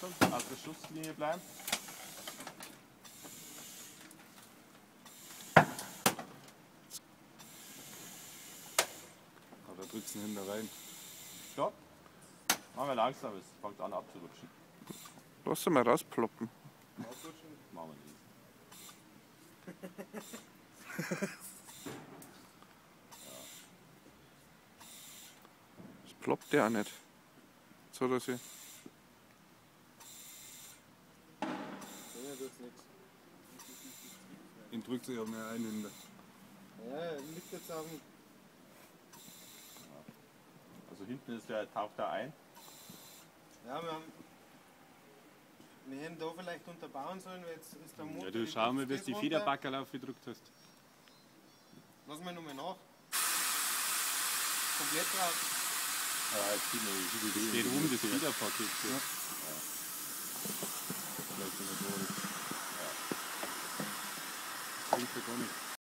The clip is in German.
Achtung, auf der Schusslinie bleiben. Aber da drückst du ihn hinter rein. Stopp. Machen wir langsam, es fängt an abzurutschen. Lass ihn mal rausploppen. Machen wir nicht. Das ploppt ja auch nicht. So dass ich. Ihn drückt sich auch mehr ein hinter. Ja, liegt jetzt auf dem. Also hinten ist der, taucht da ein. Ja, wir hätten da vielleicht unterbauen sollen, weil jetzt ist der Motor. Ja, du schau mal, dass die Federbackerl aufgedrückt hast. Lass mal nochmal nach. Komplett drauf. Ja, jetzt sieht man, wie viel Das geht um das Federpaket. Ja. Vielleicht in der Boden. Das bringt ja gar nicht.